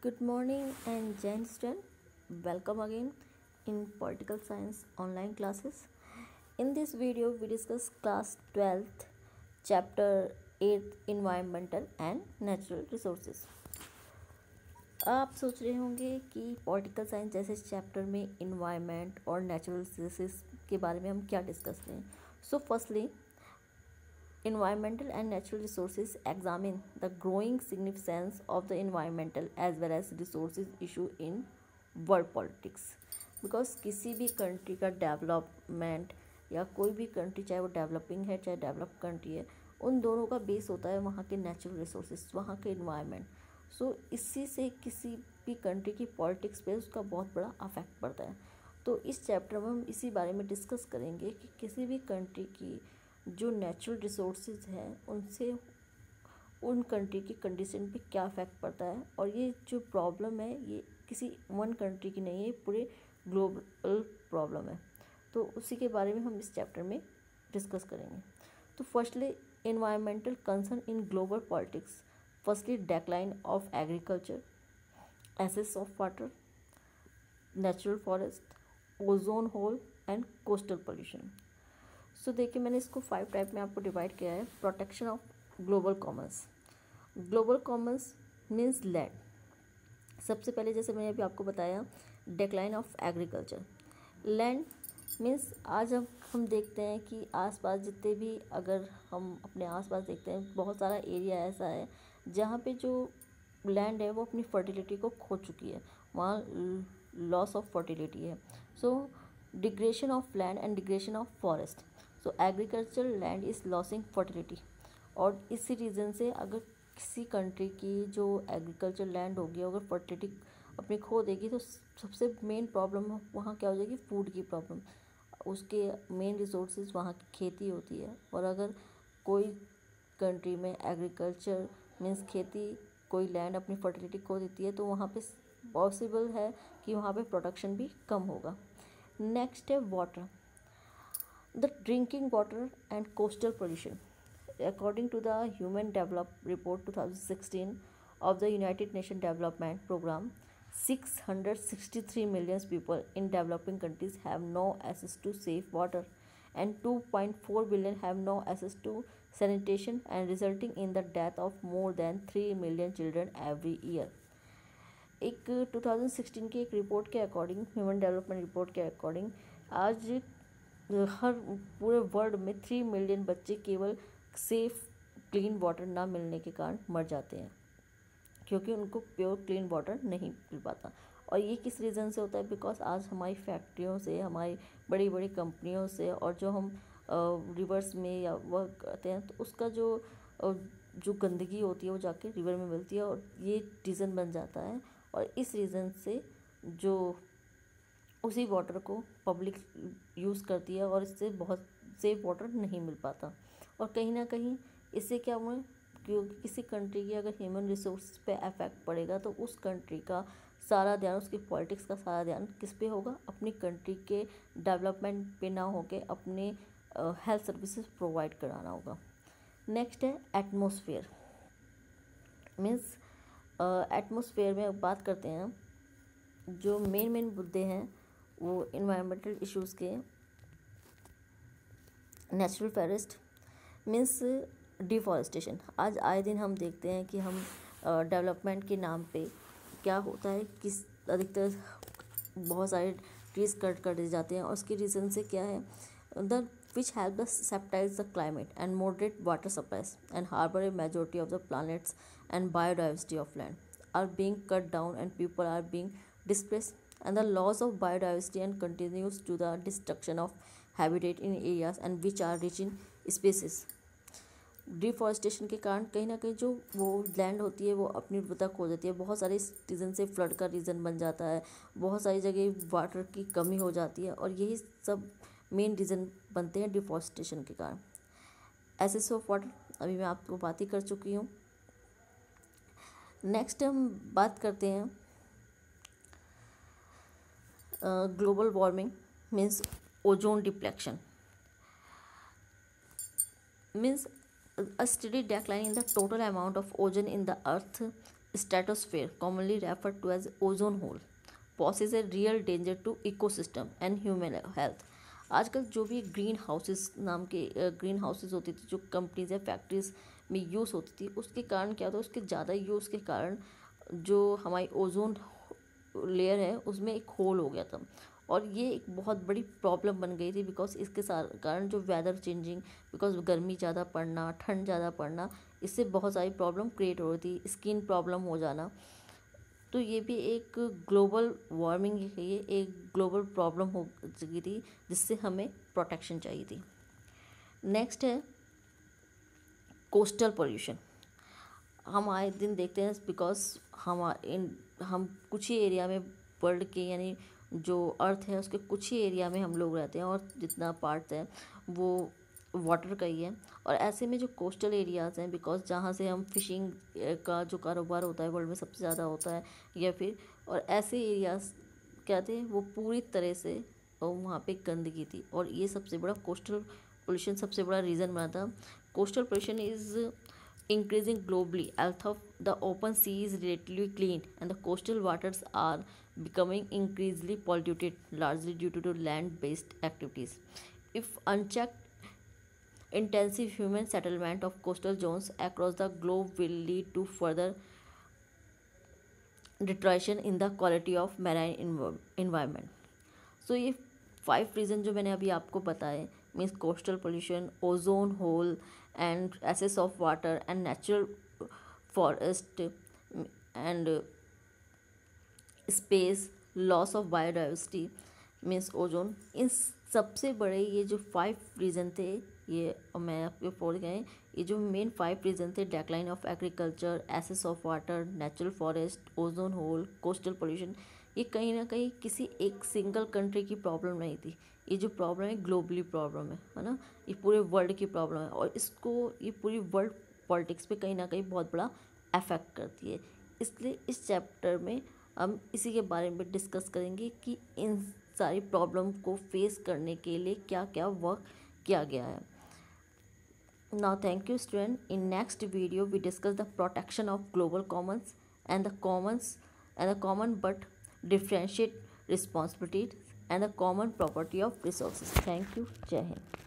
Good morning and Jen student. Welcome again in Political Science online classes. In this video, we discuss class 12th, chapter 8 Environmental and Natural Resources. आप सोच रहे होंगे कि political science जैसे chapter में environment और natural resources के बारे में हम क्या डिस्कस करें. So firstly, environmental and natural resources examine the growing significance of the environmental as well as resources issue in world politics. Because किसी भी कंट्री का डेवलपमेंट या कोई भी कंट्री, चाहे वो डेवलपिंग है चाहे डेवलप कंट्री है, उन दोनों का बेस होता है वहाँ के नेचुरल रिसोर्सेज, वहाँ के इन्वायरमेंट. सो इसी से किसी भी कंट्री की पॉलिटिक्स पे उसका बहुत बड़ा अफेक्ट पड़ता है. तो इस चैप्टर में हम इसी बारे में डिस्कस करेंगे कि किसी भी कंट्री की जो नेचुरल रिसोर्सेज हैं उनसे उन कंट्री की कंडीशन पे क्या इफेक्ट पड़ता है. और ये जो प्रॉब्लम है ये किसी वन कंट्री की नहीं है, ये पूरे ग्लोबल प्रॉब्लम है. तो उसी के बारे में हम इस चैप्टर में डिस्कस करेंगे. तो firstly, environmental concern in global politics. Firstly, decline of agriculture, access of water, natural forest, ozone hole and coastal pollution. So देखिए, मैंने इसको 5 टाइप में आपको डिवाइड किया है. Protection of global commons. Global commons means land. सबसे पहले जैसे मैंने अभी आपको बताया, decline of agriculture. Land means आज हम देखते हैं कि आसपास जितने भी, अगर हम अपने आसपास देखते हैं, बहुत सारा एरिया ऐसा है जहाँ पे जो लैंड है वो अपनी फर्टिलिटी को खो चुकी है, वहाँ लॉस ऑफ फर्टिलिटी है. So degradation of land and degradation of forest. So agriculture land is losing fertility. और इसी रीज़न से अगर किसी कंट्री की जो एग्रीकल्चर लैंड होगी, अगर फर्टिलिटी अपनी खो देगी, तो सबसे मेन प्रॉब्लम वहाँ क्या हो जाएगी, फूड की प्रॉब्लम. उसके मेन रिसोर्सेज वहाँ की खेती होती है. और अगर कोई कंट्री में एग्रीकल्चर मीन्स खेती, कोई लैंड अपनी फर्टिलिटी खो देती है, तो वहाँ पे पॉसिबल है कि वहाँ पे प्रोडक्शन भी कम होगा. नेक्स्ट है water. The drinking water and coastal pollution. According to the Human Development Report 2016 of the United Nations Development Program, 663 million people in developing countries have no access to safe water, and 2.4 billion have no access to sanitation, and resulting in the death of more than 3 million children every year. एक 2016 की एक report के according, human development report के according, आज हर पूरे world में 3 million बच्चे केवल सेफ क्लीन वाटर ना मिलने के कारण मर जाते हैं, क्योंकि उनको प्योर क्लीन वाटर नहीं मिल पाता. और ये किस रीज़न से होता है, बिकॉज आज हमारी फैक्ट्रियों से, हमारी बड़ी बड़ी कंपनियों से, और जो हम रिवर्स में या वर्क करते हैं, तो उसका जो गंदगी होती है वो जाके रिवर में मिलती है, और ये रीज़न बन जाता है. और इस रीज़न से जो उसी वाटर को पब्लिक यूज़ करती है, और इससे बहुत सेफ वाटर नहीं मिल पाता. और कहीं ना कहीं इससे क्या हुआ, क्योंकि किसी कंट्री की अगर ह्यूमन रिसोर्स पे इफेक्ट पड़ेगा, तो उस कंट्री का सारा ध्यान, उसकी पॉलिटिक्स का सारा ध्यान किस पे होगा, अपनी कंट्री के डेवलपमेंट पे ना होके अपने हेल्थ सर्विसेज प्रोवाइड कराना होगा. नेक्स्ट है एटमॉस्फेयर. मीन्स एटमॉस्फेयर में बात करते हैं, जो मेन मुद्दे हैं वो इन्वायरमेंटल इश्यूज़ के. Natural forest means deforestation. आज आए दिन हम देखते हैं कि हम डेवलपमेंट के नाम पे क्या होता है, किस अधिकतर बहुत सारे ट्रीज कट कर दिए जाते हैं. और उसके रीज़न से क्या है, the which help us stabilize the climate and moderate water supplies and harbor a majority of the planets and biodiversity of land are being cut down, and people are being displaced, and the loss of biodiversity and continues to the destruction of habitat in areas and which are rich in species. Deforestation के कारण कहीं ना कहीं जो वो land होती है वो अपनी उर्वरता खो देती है. बहुत सारे रीज़न से फ्लड का रीज़न बन जाता है, बहुत सारी जगह वाटर की कमी हो जाती है, और यही सब मेन रीज़न बनते हैं डिफॉरेस्टेशन के कारण. एक्सेस ऑफ वाटर अभी मैं आपको बात ही कर चुकी हूँ. नेक्स्ट हम बात करते हैं global warming means ozone depletion. Means a steady decline in the total amount of ozone in the earth stratosphere, commonly referred to as ozone hole, poses a real danger to ecosystem and human health. आजकल जो भी green houses नाम के green houses होती थी, जो companies या factories में यूज़ होती थी, उसके कारण क्या होता है, उसके ज़्यादा यूज़ के कारण जो हमारी ओजोन लेयर है उसमें एक होल हो गया था, और ये एक बहुत बड़ी प्रॉब्लम बन गई थी। बिकॉज इसके कारण जो वेदर चेंजिंग, बिकॉज गर्मी ज़्यादा पड़ना, ठंड ज़्यादा पड़ना, इससे बहुत सारी प्रॉब्लम क्रिएट हो रही थी, स्किन प्रॉब्लम हो जाना। तो ये भी एक ग्लोबल वार्मिंग है, ये एक ग्लोबल प्रॉब्लम हो चुकी थी जिससे हमें प्रोटेक्शन चाहिए थी। नेक्स्ट है कोस्टल पोल्यूशन। हम आए दिन देखते हैं, बिकॉज हम कुछ ही एरिया में वर्ल्ड के, यानी जो अर्थ है उसके कुछ ही एरिया में हम लोग रहते हैं, और जितना पार्ट है वो वाटर का ही है। और ऐसे में जो कोस्टल एरियाज़ हैं, बिकॉज जहाँ से हम फिशिंग का जो कारोबार होता है वर्ल्ड में सबसे ज़्यादा होता है, या फिर और ऐसे एरियाज़ क्या थे, वो पूरी तरह से वहाँ पे गंदगी थी, और ये सबसे बड़ा कोस्टल पोल्यूशन सबसे बड़ा रीज़न बना था। Coastal pollution is increasing globally. Health of the open sea is relatively clean, and the coastal waters are becoming increasingly polluted, largely due to land-based activities. If unchecked, intensive human settlement of coastal zones across the globe will lead to further deterioration in the quality of marine environment. So ये 5 reason जो मैंने अभी आपको बताए, means coastal pollution, ozone hole, and access of water and natural forest and space, loss of biodiversity means ozone, इन सबसे बड़े ये जो 5 रीज़न थे, ये मैं आपके बोल गए, ये जो मेन 5 रीज़न थे, decline of agriculture, access of water, natural forest, ozone hole, coastal pollution, ये कहीं ना कहीं किसी एक सिंगल कंट्री की प्रॉब्लम नहीं थी। ये जो प्रॉब्लम है ग्लोबली प्रॉब्लम है ना, ये पूरे वर्ल्ड की प्रॉब्लम है, और इसको ये पूरी वर्ल्ड पॉलिटिक्स पे कहीं ना कहीं बहुत बड़ा अफेक्ट करती है। इसलिए इस चैप्टर में हम इसी के बारे में डिस्कस करेंगे कि इन सारी प्रॉब्लम को फेस करने के लिए क्या क्या वर्क किया गया है। Now thank you student. In next video we discuss the protection of global commons and the common but differentiate responsibilities and the common property of resources. Thank you. Jai Hind.